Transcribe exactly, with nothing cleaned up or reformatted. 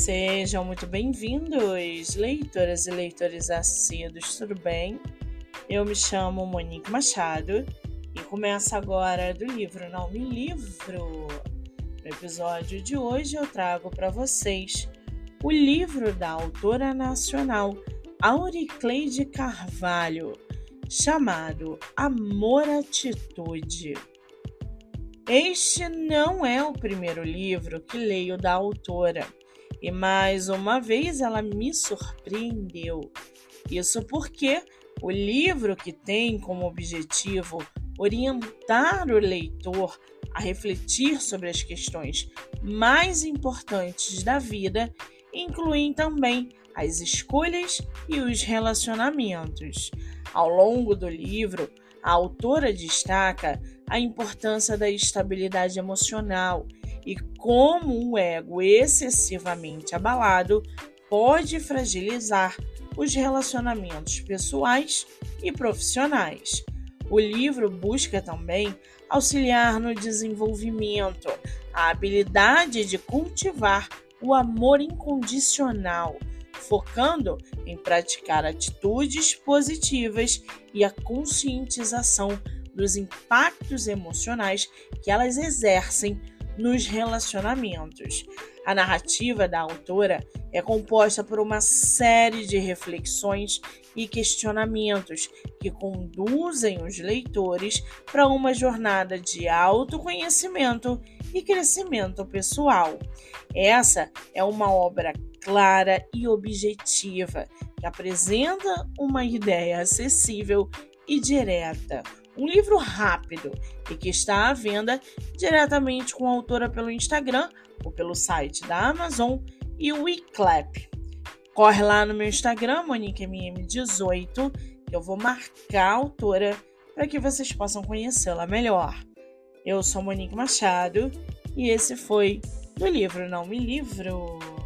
Sejam muito bem-vindos, leitoras e leitores assíduos, tudo bem? Eu me chamo Monique Machado e começo agora do livro Não Me Livro. No episódio de hoje eu trago para vocês o livro da autora nacional Auricleide Carvalho, chamado Amor-Atitude. Este não é o primeiro livro que leio da autora. E mais uma vez ela me surpreendeu. Isso porque o livro, que tem como objetivo orientar o leitor a refletir sobre as questões mais importantes da vida, incluem também as escolhas e os relacionamentos. Ao longo do livro, a autora destaca a importância da estabilidade emocional e como o ego excessivamente abalado pode fragilizar os relacionamentos pessoais e profissionais. O livro busca também auxiliar no desenvolvimento, a habilidade de cultivar o amor incondicional, focando em praticar atitudes positivas e a conscientização dos impactos emocionais que elas exercem nos relacionamentos. A narrativa da autora é composta por uma série de reflexões e questionamentos que conduzem os leitores para uma jornada de autoconhecimento e crescimento pessoal. Essa é uma obra clara e objetiva, que apresenta uma ideia acessível e direta. Um livro rápido e que está à venda diretamente com a autora pelo Instagram ou pelo site da Amazon e o WeClap. Corre lá no meu Instagram, Monique M M dezoito, que eu vou marcar a autora para que vocês possam conhecê-la melhor. Eu sou Monique Machado e esse foi do livro Não Me Livro.